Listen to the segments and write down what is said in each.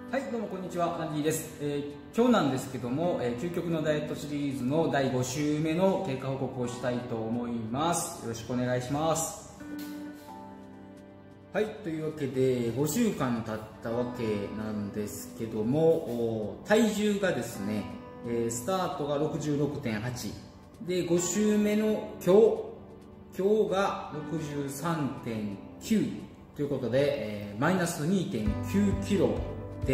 はい、どうもこんにちは、アンディです。今日なんですけども、究極のダイエットシリーズの第5週目の経過報告をしたいと思います。よろしくお願いします。はい、というわけで5週間経ったわけなんですけども、体重がですね、スタートが 66.8 で5週目の今日が 63.9 ということで、マイナス 2.9 キロです。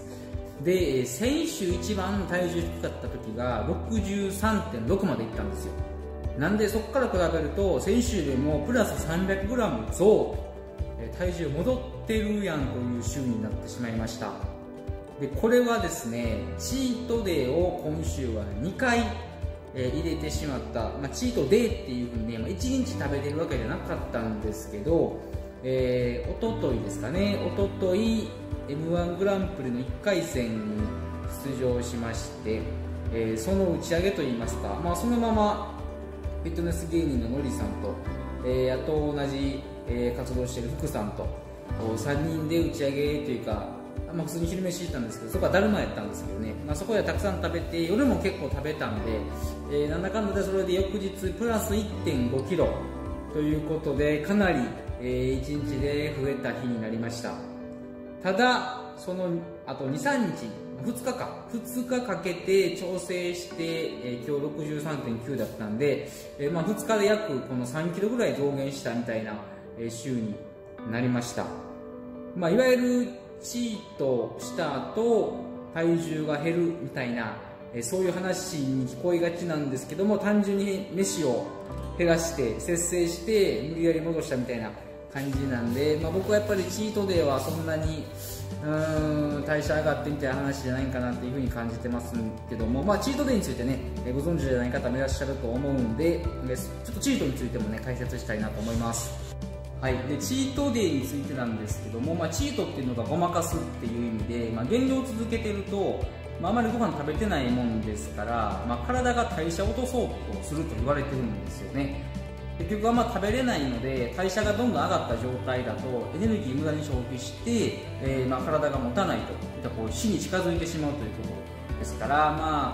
で、先週一番体重低かった時が 63.6 までいったんですよ。なんでそこから比べると先週よりもプラス 300g 増、体重戻ってるやんという週になってしまいました。でこれはですね、チートデイを今週は2回入れてしまった、チートデイっていうふうにね、1日食べてるわけじゃなかったんですけど、おとといですかね、おととい M1 グランプリの1回戦に出場しまして、その打ち上げといいますか、そのままフィットネス芸人ののりさんと、あと同じ、活動している福さんと3人で打ち上げというか、普通に昼飯行ったんですけど、そこはだるまやったんですけどね、そこでたくさん食べて、夜も結構食べたんで、なんだかんだでそれで翌日プラス 1.5 キロということで、かなり、1日で増えた日になりました。ただそのあと 2,3 日2日かけて調整して、今日 63.9 だったんで、2日で約この3キロぐらい増減したみたいな週になりました。いわゆるチートした後体重が減るみたいな、そういう話に聞こえがちなんですけども、単純に飯を減らして節制して無理やり戻したみたいな感じなんで、僕はやっぱりチートデイはそんなに代謝上がってみたいな話じゃないかなっていうふうに感じてますけども、チートデイについてね、ご存知じゃない方もいらっしゃると思うんで、ちょっとチートについてもね解説したいなと思います。はい、でチートデイについてなんですけども、チートっていうのがごまかすっていう意味で、減量を続けてると、あまりご飯食べてないもんですから、体が代謝を落とそうとすると言われてるんですよね。結局は食べれないので、代謝がどんどん上がった状態だとエネルギー無駄に消費して、体が持たないといった死に近づいてしまうということですから、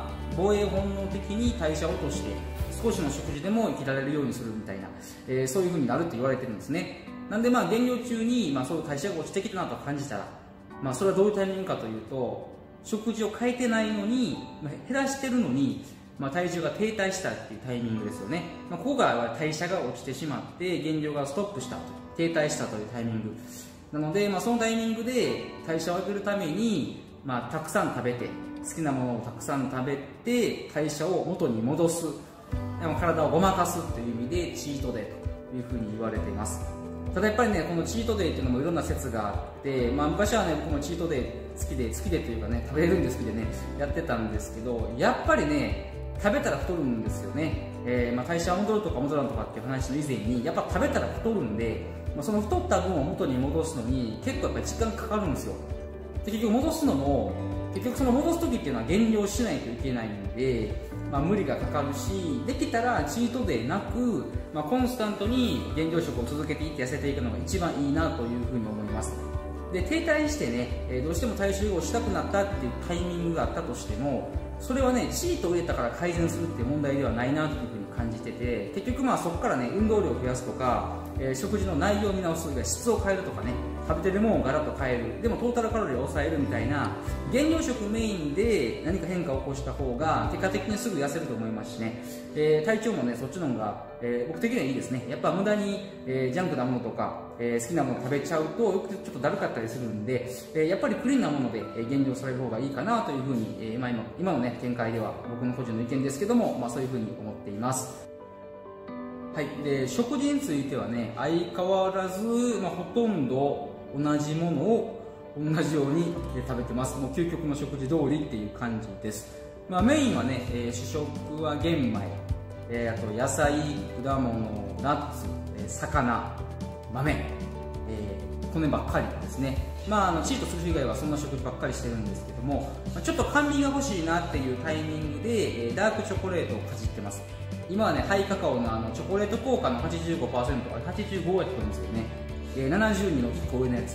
防衛本能的に代謝を落として少しの食事でも生きられるようにするみたいな、そういう風になると言われてるんですね。なんで減量中に、そういう代謝が落ちてきたなと感じたら、それはどういうタイミングかというと、食事を変えてないのに、減らしてるのに体重が停滞したっていうタイミングですよね。ここが代謝が落ちてしまって減量がストップした、停滞したというタイミングなので、そのタイミングで代謝を上げるために、たくさん食べて、好きなものをたくさん食べて代謝を元に戻す、体をごまかすという意味でチートデイというふうに言われています。ただやっぱりね、このチートデイっていうのもいろんな説があって、昔はね、僕もチートデイ好きでというかね、食べれるんで好きでねやってたんですけど、やっぱりね食べたら太るんですよね。代謝は戻るとか戻らんとかっていう話の以前に、やっぱ食べたら太るんで、その太った分を元に戻すのに結構やっぱり時間かかるんですよ。で結局戻すのも、その戻す時っていうのは減量しないといけないんで、無理がかかるし、できたらチートデイなく、コンスタントに減量食を続けていって痩せていくのが一番いいなというふうに思います。で停滞してね、どうしても体重をしたくなったっていうタイミングがあったとしても、それはねチートを入れたから改善するっていう問題ではないなというふうに感じてて、結局そこからね運動量を増やすとか、食事の内容を見直す、質を変えるとかね、食べてるものをガラッと変える、でもトータルカロリーを抑えるみたいな減量食メインで何か変化を起こした方が結果的にすぐ痩せると思いますしね、体調もねそっちの方が、僕的にはいいですね。やっぱ無駄に、ジャンクなものとか、好きなものを食べちゃうとよくちょっとだるかったりするんで、やっぱりクリーンなもので減量される方がいいかなというふうに、今のね見解では僕の個人の意見ですけども、そういうふうに思っています。はい、で食事についてはね、相変わらず、ほとんど同じものを同じように食べてます。もう究極の食事通りっていう感じです。メインはね、主食は玄米、あと野菜、果物、ナッツ、魚、豆、米ばっかりですね。チートする日以外はそんな食事ばっかりしてるんですけども、ちょっと甘味が欲しいなっていうタイミングで、ダークチョコレートをかじってます。今はねハイカカオのチョコレート効果の 85%、85やってるんですけどね、72の1個上のやつ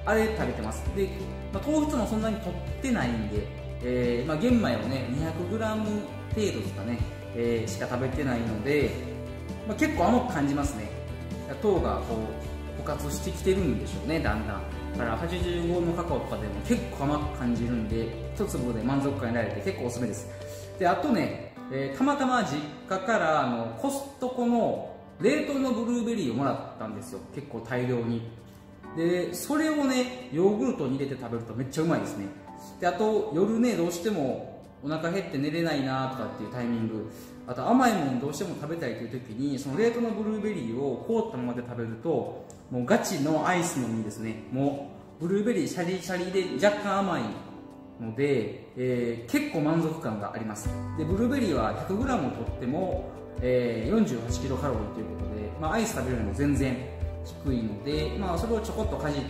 あれ食べてます。で、糖質もそんなに取ってないんで、玄米をね 200g 程度ですかね、しか食べてないので、結構甘く感じますね。糖がこう枯渇してきてるんでしょうね、だんだん。だから85のカカオとかでも結構甘く感じるんで、一粒で満足感得られて結構おすすめです。で、あとね、たまたま実家からコストコの冷凍のブルーベリーをもらったんですよ、結構大量に。でそれをねヨーグルトに入れて食べるとめっちゃうまいですね。であと夜ねどうしてもお腹減って寝れないなとかっていうタイミング、あと甘いものどうしても食べたいという時にその冷凍のブルーベリーを凍ったままで食べるともうガチのアイスの実ですね。もうブルーベリーシャリシャリで若干甘いので、結構満足感があります。でブルーベリーは 100g を取っても、48キロカロリーということで、アイス食べるのも全然低いので、それをちょこっとかじって、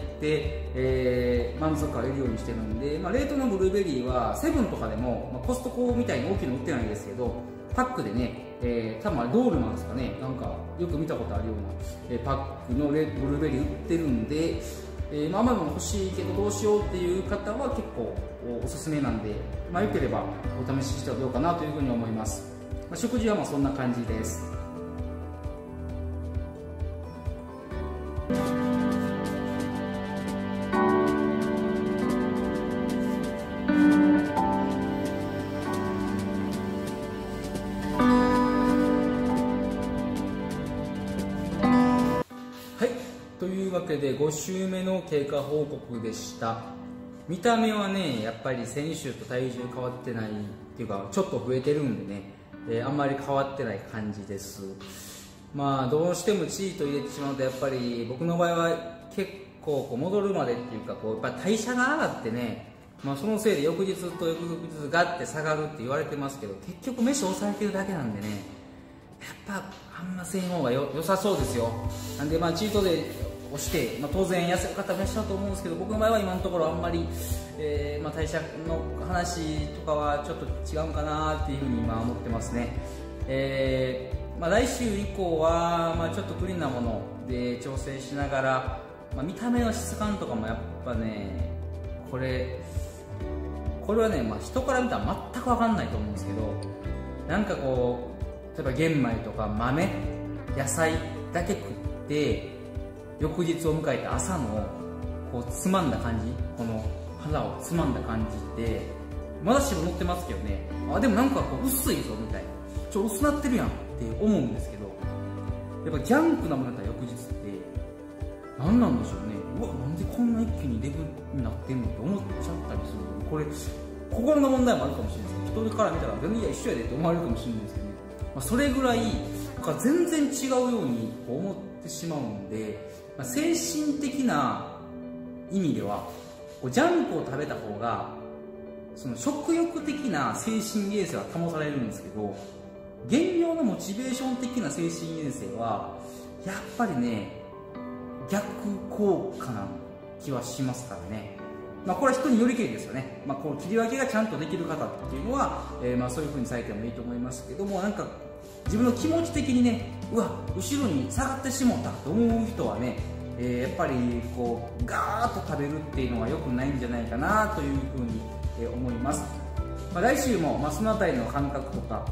満足感を得るようにしてるんで、冷凍のブルーベリーはセブンとかでも、コストコみたいに大きいの売ってないんですけど、パックでね、多分ドールマンですかね、なんかよく見たことあるような、パックのブルーベリー売ってるんで、甘いもの欲しいけどどうしようっていう方は結構おすすめなんで、よければお試ししてはどうかなというふうに思います。食事はそんな感じです。というわけで5週目の経過報告でした。見た目はねやっぱり先週と体重変わってないっていうかちょっと増えてるんでね、あんまり変わってない感じです。どうしてもチート入れてしまうとやっぱり僕の場合は結構戻るまでっていうかやっぱ代謝が上がってね、そのせいで翌日と翌々日ガッて下がるって言われてますけど、結局飯を抑えてるだけなんでね、やっぱあんません方が良さそうですよ。なんでチートで押して、当然痩せる方もいらっしゃると思うんですけど、僕の場合は今のところあんまり、代謝の話とかはちょっと違うかなっていうふうに今思ってますね。来週以降は、ちょっとクリーンなもので調整しながら、見た目の質感とかもやっぱねこれはね、人から見たら全く分かんないと思うんですけど、なんかこう例えば玄米とか豆野菜だけ食って翌日を迎えた朝のこうつまんだ感じ、この肌をつまんだ感じってまだ脂肪乗ってますけどね、でもなんかこう薄いぞみたいな、薄なってるやんって思うんですけど、やっぱジャンクなものだったら翌日って何なんでしょうね。なんでこんな一気にデブになってんのって思っちゃったりする。これ心の問題もあるかもしれないですけど、人から見たら全然一緒やでって思われるかもしれないですけどね、それぐらい全然違うように思ってしまうんで、精神的な意味ではジャンクを食べた方がその食欲的な精神衛生は保たれるんですけど、減量のモチベーション的な精神衛生はやっぱりね逆効果な気はしますからね。これは人によりけりですよね。こう切り分けがちゃんとできる方っていうのは、そういう風にされてもいいと思いますけども、なんか自分の気持ち的にね、後ろに下がってしもったと思う人はね、やっぱりこうガーッと食べるっていうのは良くないんじゃないかなという風に思います。来週もそのあたりの感覚とか、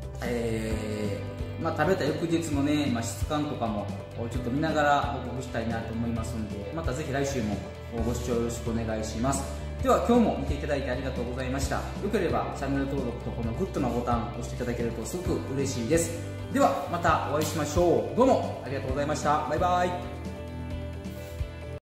食べた翌日のね、質感とかもちょっと見ながら報告したいなと思いますので、またぜひ来週もご視聴よろしくお願いします。では今日も見ていただいてありがとうございました。よければチャンネル登録とこのグッドのボタンを押していただけるとすごく嬉しいです。ではまたお会いしましょう。どうもありがとうございました。バイバイ。